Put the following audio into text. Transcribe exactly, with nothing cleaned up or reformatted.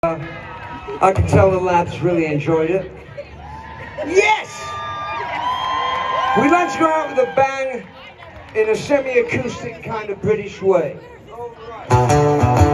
I can tell the lads really enjoyed it. Yes! We'd like to go out with a bang in a semi-acoustic kind of British way. All right.